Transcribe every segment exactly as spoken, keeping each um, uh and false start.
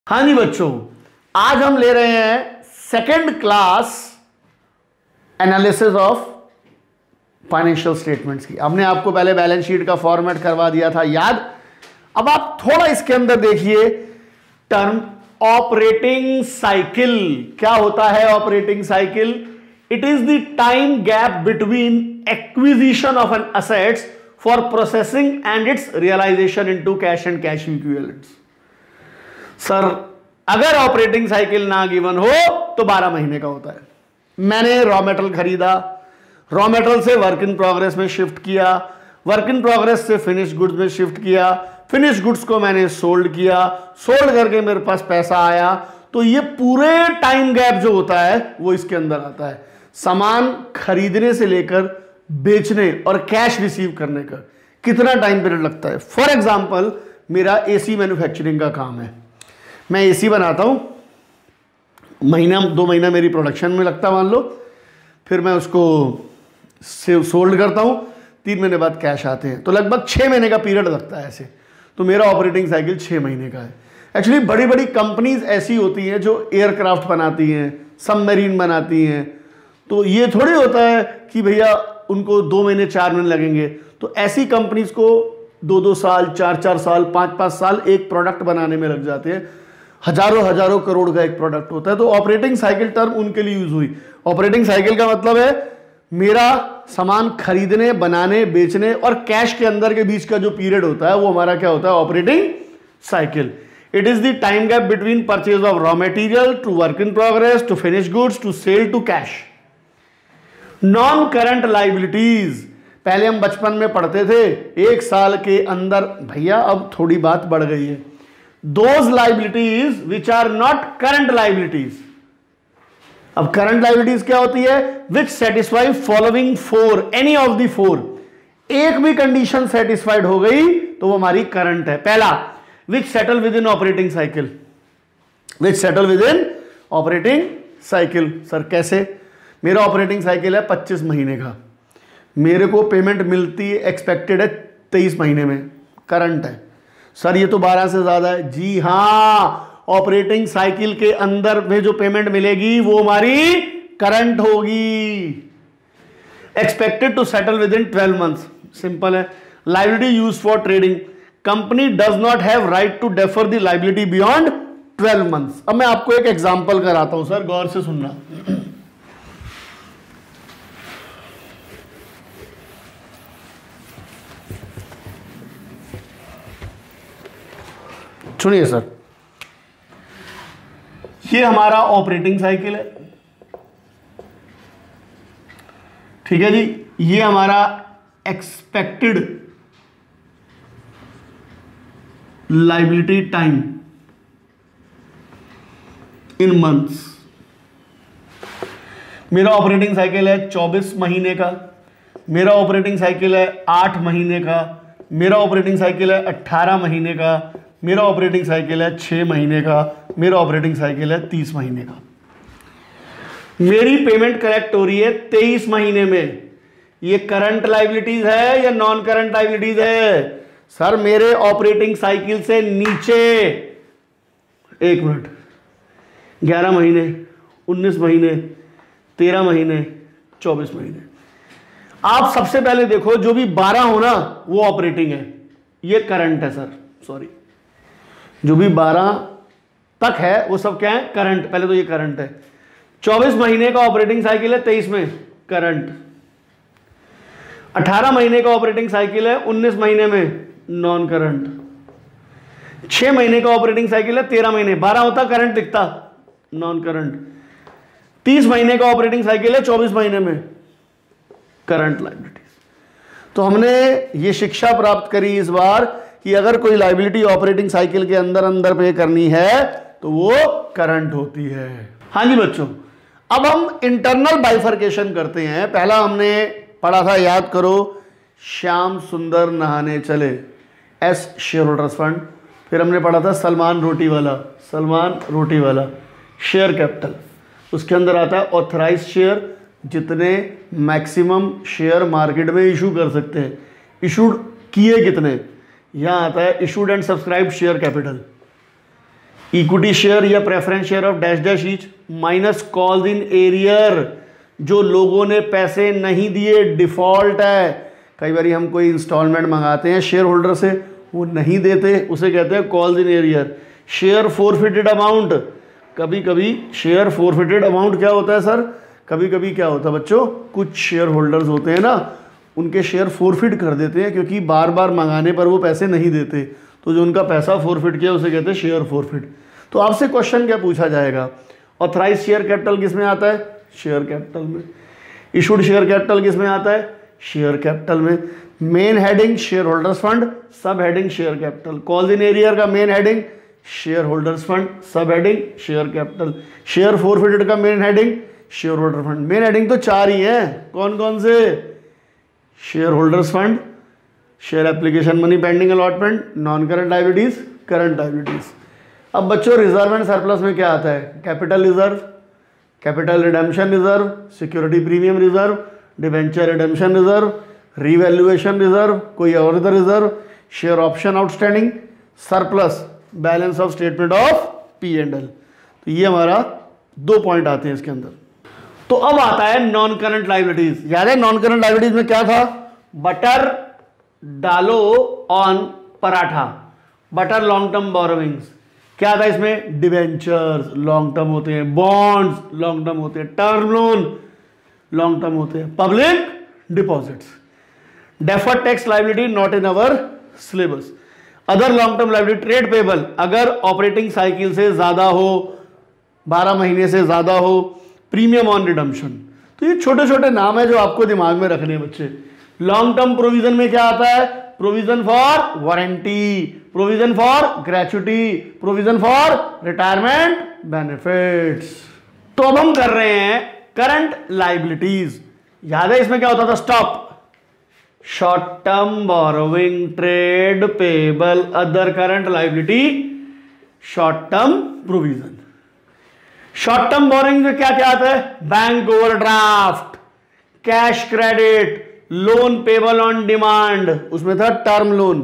हाँ जी बच्चों, आज हम ले रहे हैं second class analysis of financial statements की। हमने आपको पहले बैलेंस शीट का फॉर्मेट करवा दिया था याद। अब आप थोड़ा इसके अंदर देखिए टर्म ऑपरेटिंग साइकिल। क्या होता है operating cycle? It is the time gap between acquisition of an assets for processing and its realisation into cash and cash equivalents. Sir अगर ऑपरेटिंग साइकिल ना गिवन हो तो बारह महीने का होता है। मैंने रॉ मेटेरियल खरीदा, रॉ मेटेरियल से वर्क इन प्रोग्रेस में शिफ्ट किया, वर्क इन प्रोग्रेस से फिनिश गुड्स में शिफ्ट किया, फिनिश गुड्स को मैंने सोल्ड किया, सोल्ड करके मेरे पास पैसा आया। तो ये पूरे टाइम गैप जो होता है वो इसके अंदर आता है। सामान खरीदने से लेकर बेचने और कैश रिसीव करने का कितना टाइम पीरियड लगता है। फॉर एग्जाम्पल मेरा एसी मैन्युफैक्चरिंग का काम है, मैं एसी बनाता हूं, महीना दो महीना मेरी प्रोडक्शन में लगता मान लो, फिर मैं उसको सोल्ड करता हूं, तीन महीने बाद कैश आते हैं, तो लगभग छः महीने का पीरियड लगता है ऐसे। तो मेरा ऑपरेटिंग साइकिल छः महीने का है। एक्चुअली बड़ी बड़ी कंपनीज ऐसी होती हैं जो एयरक्राफ्ट बनाती हैं, सबमरीन बनाती हैं, तो ये थोड़ी होता है कि भैया उनको दो महीने चार महीने लगेंगे। तो ऐसी कंपनीज को दो दो साल, चार चार साल, पाँच पाँच साल एक प्रोडक्ट बनाने में लग जाते हैं। हजारों हजारों करोड़ का एक प्रोडक्ट होता है। तो ऑपरेटिंग साइकिल टर्म उनके लिए यूज हुई। ऑपरेटिंग साइकिल का मतलब है मेरा सामान खरीदने, बनाने, बेचने और कैश के अंदर के बीच का जो पीरियड होता है वो हमारा क्या होता है? Operating cycle. It is the time gap between purchase of raw material to work in progress to finish goods to sale to cash. Non current liabilities, पहले हम बचपन में पढ़ते थे एक साल के अंदर, भैया अब थोड़ी बात बढ़ गई है, those liabilities which are not current liabilities। अब करंट लाइबिलिटीज क्या होती है? Which satisfy following four, any of the four. एक भी कंडीशन सेटिस्फाइड हो गई तो वो हमारी करंट है। पहला, which settle within operating cycle, which settle within operating cycle. Sir कैसे? मेरा ऑपरेटिंग साइकिल है पच्चीस महीने का, मेरे को पेमेंट मिलती है एक्सपेक्टेड है तेईस महीने में, करंट है। सर ये तो बारह से ज्यादा है। जी हां, ऑपरेटिंग साइकिल के अंदर में जो पेमेंट मिलेगी वो हमारी करंट होगी। Expected to settle within twelve months, simple है। Liability use for trading, company does not have right to defer the liability beyond twelve months. अब मैं आपको एक एग्जांपल कराता हूं, सर गौर से सुनना। सुनिए सर, ये हमारा ऑपरेटिंग साइकिल है, ठीक है जी। ये हमारा expected liability time in months. मेरा ऑपरेटिंग साइकिल है चौबीस महीने का, मेरा ऑपरेटिंग साइकिल है आठ महीने का, मेरा ऑपरेटिंग साइकिल है अट्ठारह महीने का, मेरा ऑपरेटिंग साइकिल है छह महीने का, मेरा ऑपरेटिंग साइकिल है तीस महीने का। मेरी पेमेंट कलेक्ट हो रही है तेईस महीने में। ये करंट लाइबिलिटीज है या नॉन करंट लाइबिलिटीज है? सर मेरे ऑपरेटिंग साइकिल से नीचे, एक मिनट, ग्यारह महीने, उन्नीस महीने, तेरह महीने, चौबीस महीने। आप सबसे पहले देखो जो भी बारह हो ना वो ऑपरेटिंग है, ये करंट है सर, सॉरी, जो भी बारह तक है वो सब क्या है? करंट। पहले तो ये करंट है। चौबीस महीने का ऑपरेटिंग साइकिल है तेईस में, करंट। अठारह महीने का ऑपरेटिंग साइकिल है उन्नीस महीने में, नॉन करंट। छह महीने का ऑपरेटिंग साइकिल है तेरह महीने, बारह होता करंट दिखता, नॉन करंट। तीस महीने का ऑपरेटिंग साइकिल है चौबीस महीने में, करंट लाइबिलिटीज। तो हमने ये शिक्षा प्राप्त करी इस बार कि अगर कोई लाइबिलिटी ऑपरेटिंग साइकिल के अंदर अंदर पे करनी है तो वो करंट होती है। हाँ जी बच्चों, अब हम इंटरनल बाइफर्केशन करते हैं। पहला हमने पढ़ा था, याद करो, श्याम सुंदर नहाने चले, एस शेयर होल्डर्स फंड। फिर हमने पढ़ा था सलमान रोटी वाला, सलमान रोटी वाला शेयर कैपिटल। उसके अंदर आता है ऑथराइज शेयर, जितने मैक्सिमम शेयर मार्केट में इशू कर सकते हैं, इशूड किए कितने। यहां आता है issued and subscribe share capital. Equity share या preference share of dash dash each minus calls in arrear, जो लोगों ने पैसे नहीं दिए, डिफॉल्ट है। कई बार हम कोई इंस्टॉलमेंट मंगाते हैं शेयर होल्डर से, वो नहीं देते, उसे कहते हैं calls in arrear. Share forfeited amount, कभी कभी शेयर फोरफिटेड अमाउंट क्या होता है सर, कभी कभी क्या होता है बच्चों, कुछ शेयर होल्डर्स होते हैं ना, उनके शेयर फोरफिट कर देते हैं क्योंकि बार बार मंगाने पर वो पैसे नहीं देते, तो जो उनका पैसा फोरफिट किया उसे कहते हैं शेयर फोरफिट। तो आपसे क्वेश्चन क्या पूछा जाएगा, ऑथराइज शेयर कैपिटल किस में आता है, शेयर कैपिटल में। इशूड शेयर कैपिटल किस में आता है, शेयर कैपिटल में। Main heading share holders fund, sub heading share capital. Calls in arrear का main heading share holders fund, sub heading share capital. Share forfeited का main heading share holder fund. Main heading तो चार ही है, कौन कौन से, share holders fund, share application money pending allotment, non current liabilities, current liabilities. अब बच्चों रिजर्व एंड सरप्लस में क्या आता है, capital reserve, capital redemption reserve, security premium reserve, debenture redemption reserve, revaluation reserve, कोई और इधर reserve, share option outstanding, surplus, balance of statement of P and L. तो ये हमारा दो पॉइंट आते हैं इसके अंदर। तो अब आता है नॉन करंट लायबिलिटीज। याद है नॉन करंट लायबिलिटीज में क्या था, बटर डालो on paratha, butter long term borrowings. क्या था इसमें, डिवेंचर्स लॉन्ग टर्म होते हैं, बॉन्ड्स लॉन्ग टर्म होते हैं, टर्म लोन लॉन्ग टर्म होते हैं, public deposits. Deferred tax liability not in our syllabus. Other long term liability, trade payable अगर ऑपरेटिंग साइकिल से ज्यादा हो, बारह महीने से ज्यादा हो, प्रीमियम ऑन रिडम्पशन। तो ये छोटे छोटे नाम है जो आपको दिमाग में रखने हैं बच्चे। लॉन्ग टर्म प्रोविजन में क्या आता है, provision for warranty, provision for gratuity, provision for retirement benefits. तो अब हम कर रहे हैं करंट लायबिलिटीज। याद है इसमें क्या होता था, stop, short term borrowing, trade payable, other current liability, short term provision. Short term borrowing में क्या क्या आता है, bank overdraft, cash credit, loan payable on demand, उसमें था टर्म लोन।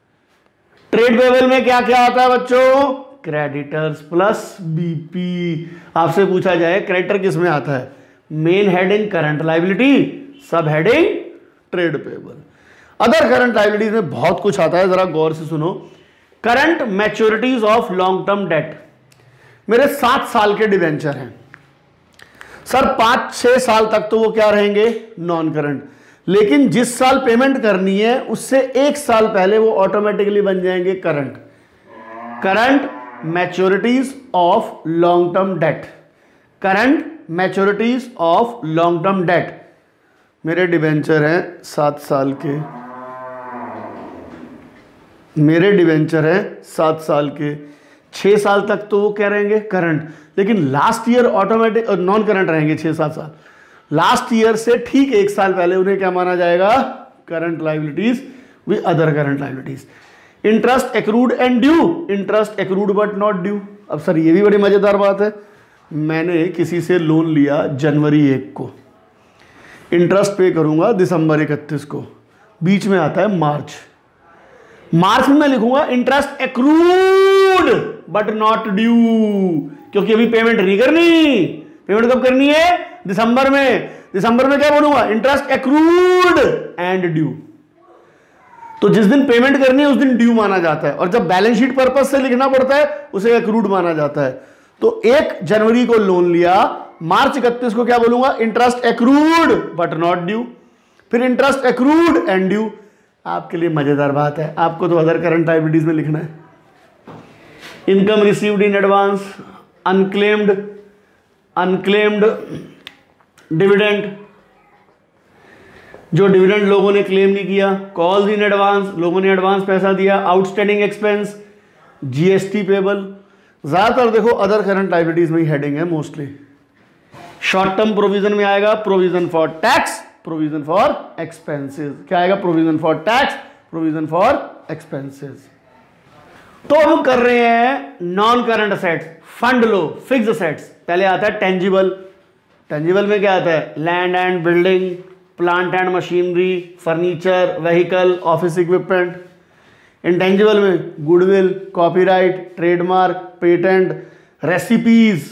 ट्रेड पेबल में क्या क्या आता है बच्चों, क्रेडिटर्स प्लस बीपी। आपसे पूछा जाए क्रेडिटर किस में आता है, main heading current liability, sub heading trade payable. Other current liabilities में बहुत कुछ आता है, जरा गौर से सुनो। Current maturities of long term debt. मेरे सात साल के डिवेंचर हैं सर, पांच छह साल तक तो वो क्या रहेंगे, नॉन करंट, लेकिन जिस साल पेमेंट करनी है उससे एक साल पहले वो ऑटोमेटिकली बन जाएंगे current. Current maturities of long term debt, current maturities of long term debt. मेरे डिवेंचर हैं सात साल के, मेरे डिवेंचर हैं सात साल के, छह साल तक तो वो क्या रहेंगे, करंट, लेकिन लास्ट ईयर ऑटोमेटिक और नॉन करंट रहेंगे छह सात साल। लास्ट ईयर से ठीक एक साल पहले उन्हें क्या माना जाएगा, current liabilities with other current liabilities. Interest accrued and due, interest accrued but not due. अब सर ये भी बड़ी मजेदार बात है, मैंने किसी से लोन लिया जनवरी एक को, इंटरेस्ट पे करूंगा दिसंबर इकतीस को, बीच में आता है मार्च। मार्च में मैं लिखूंगा interest accrued but not due, क्योंकि अभी पेमेंट नहीं करनी। पेमेंट कब करनी है, दिसंबर में। दिसंबर में क्या बोलूंगा, इंटरेस्ट एक्रूड एंड ड्यू। तो जिस दिन पेमेंट करनी है उस दिन ड्यू माना जाता है, और जब बैलेंस शीट पर्पज से लिखना पड़ता है उसे एक्रूड माना जाता है। तो एक जनवरी को लोन लिया, मार्च इकतीस को क्या बोलूंगा, interest accrued but not due, फिर इंटरेस्ट एक्रूड एंड ड्यू। आपके लिए मजेदार बात है, आपको तो अदर करंट लायबिलिटीज में लिखना है। Income received in advance, unclaimed, unclaimed dividend, जो डिविडेंड लोगों ने क्लेम नहीं किया। कॉल्स इन एडवांस, लोगों ने एडवांस पैसा दिया। Outstanding expense, GST payable. ज्यादातर देखो अदर करंट लायबिलिटीज में ही हेडिंग है मोस्टली। शॉर्ट टर्म प्रोविजन में आएगा provision for tax, provision for expenses. क्या आएगा, provision for tax, provision for expenses. तो हम कर रहे हैं नॉन करंट असेट्स, फंड लो, फिक्स असेट्स। पहले आता है टेंजिबल। टेंजिबल में क्या आता है, land and building, plant and machinery, furniture, vehicle, office equipment. Intangible में goodwill, copyright, trademark, patent, recipes,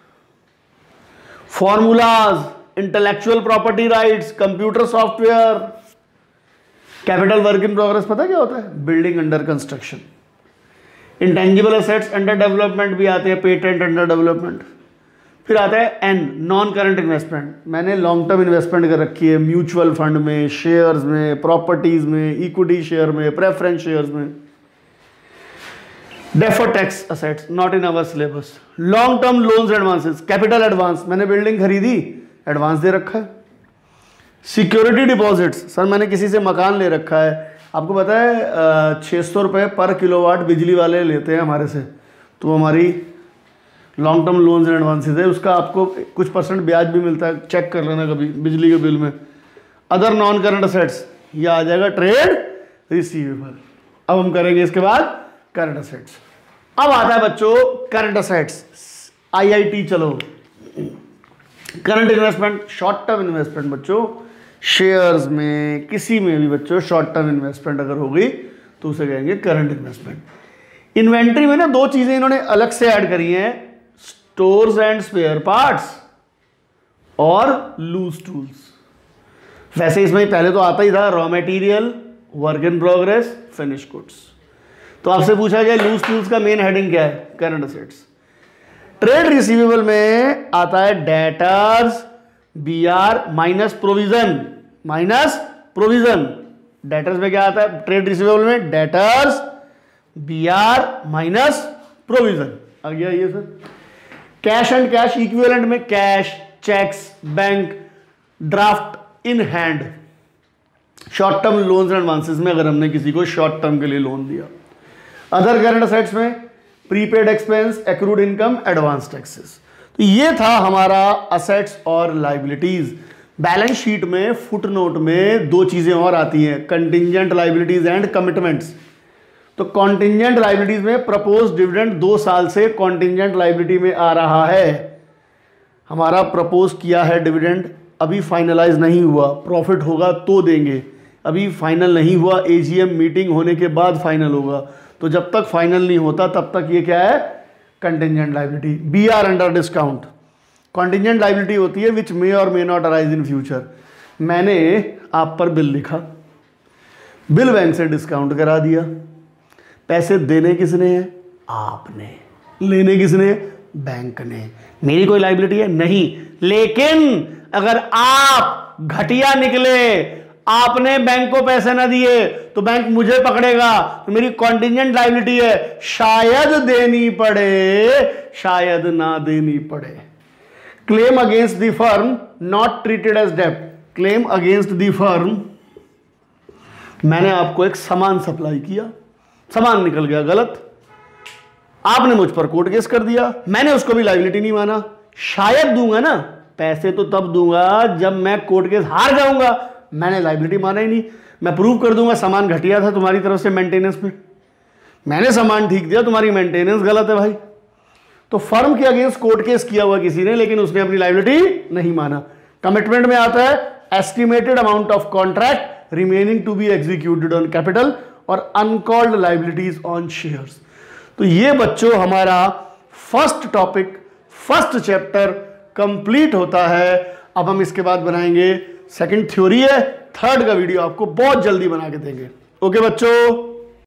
formulas, intellectual property rights, computer software. Capital work in progress पता क्या होता है? Building under construction. Intangible assets under development भी आते हैं, patent under development. फिर आता है एन, नॉन करंट इन्वेस्टमेंट। मैंने लॉन्ग टर्म इन्वेस्टमेंट कर रखी है म्यूचुअल फंड में, शेयर्स में, प्रॉपर्टीज में, इक्विटी शेयर में, प्रेफरेंस शेयर्स में। Deferred tax assets not in our syllabus. Long term loans advances, capital advance, मैंने बिल्डिंग खरीदी, एडवांस दे रखा है। सिक्योरिटी डिपॉजिट्स, सर मैंने किसी से मकान ले रखा है, आपको पता है छः सौ रुपये पर किलोवाट बिजली वाले लेते हैं हमारे से, तो हमारी long term loans and advances है, उसका आपको कुछ परसेंट ब्याज भी मिलता है, चेक कर लेना कभी बिजली के बिल में। अदर नॉन करंट असेट्स, ये आ जाएगा ट्रेड रिसीवेबल। अब हम करेंगे इसके बाद करंट असेट्स। अब आता है बच्चों करंट असेट्स, आईआईटी। चलो current investment, short term investment बच्चों, शेयर्स में, किसी में भी बच्चों शॉर्ट टर्म इन्वेस्टमेंट अगर होगी तो उसे कहेंगे करंट इन्वेस्टमेंट। इन्वेंट्री में ना दो चीजें इन्होंने अलग से ऐड करी हैं, स्टोर्स एंड स्पेयर पार्ट्स और लूज टूल्स। वैसे इसमें पहले तो आता ही था raw material, work in progress, finish goods. तो आपसे पूछा गया लूज टूल्स का मेन हेडिंग क्या है? Current assets. ट्रेड रिसीवेबल में आता है debtors, B R minus provision, minus provision. Debtors में क्या आता है? ट्रेड रिसीवेबल में debtors, B R minus provision आ गया ये sir. Cash and cash equivalent में cash, cheques, bank, draft in hand. Short term loans and advances में अगर हमने किसी को शॉर्ट टर्म के लिए लोन दिया। अदर करंट असेट्स में prepaid expense, accrued income, advance taxes. तो ये था हमारा असेट्स और लाइबिलिटीज। बैलेंस शीट में फुट नोट में दो चीजें और आती हैं, कंटिंजेंट लाइबिलिटीज एंड कमिटमेंट्स। तो कॉन्टिंजेंट लाइबिलिटीज में प्रपोज डिविडेंड दो साल से कॉन्टिंजेंट लाइबिलिटी में आ रहा है। हमारा प्रपोज किया है डिविडेंड, अभी फाइनलाइज नहीं हुआ, प्रॉफिट होगा तो देंगे, अभी फाइनल नहीं हुआ, एजीएम मीटिंग होने के बाद फाइनल होगा। तो जब तक फाइनल नहीं होता तब तक ये क्या है? Contingent liability. B R under discount. Contingent liability होती है विच मे और may not arise in future. मैंने आप पर बिल लिखा, बिल बैंक से डिस्काउंट करा दिया, पैसे देने किसने हैं? आपने। लेने किसने? बैंक ने। मेरी कोई लाइबिलिटी है? नहीं। लेकिन अगर आप घटिया निकले, आपने बैंक को पैसे ना दिए, तो बैंक मुझे पकड़ेगा, तो मेरी कॉन्टिंजेंट लाइबिलिटी है, शायद देनी पड़े, शायद ना देनी पड़े। Claim against the firm not treated as डेब्ट। क्लेम अगेंस्ट द फर्म, मैंने आपको एक सामान सप्लाई किया, सामान निकल गया गलत, आपने मुझ पर कोर्ट केस कर दिया, मैंने उसको भी लाइबिलिटी नहीं माना, शायद दूंगा ना, पैसे तो तब दूंगा जब मैं कोर्ट केस हार जाऊंगा, मैंने लाइबिलिटी माना ही नहीं। मैं प्रूव कर दूंगा सामान घटिया था तुम्हारी तरफ से मेंटेनेंस में, मैंने सामान ठीक दिया, तुम्हारी मेंटेनेंस गलत है भाई। तो फर्म के अगेंस्ट कोर्ट केस किया हुआ किसी ने, लेकिन उसने अपनी लाइबिलिटी नहीं माना। कमिटमेंट में आता है estimated amount of contract remaining to be executed on capital और अनकॉल्ड लाइबिलिटीज ऑन शेयर्स। तो ये बच्चों हमारा first topic, first chapter complete होता है। अब हम इसके बाद बनाएंगे सेकंड थ्योरी है, थर्ड का वीडियो आपको बहुत जल्दी बना के देंगे। ओके बच्चों।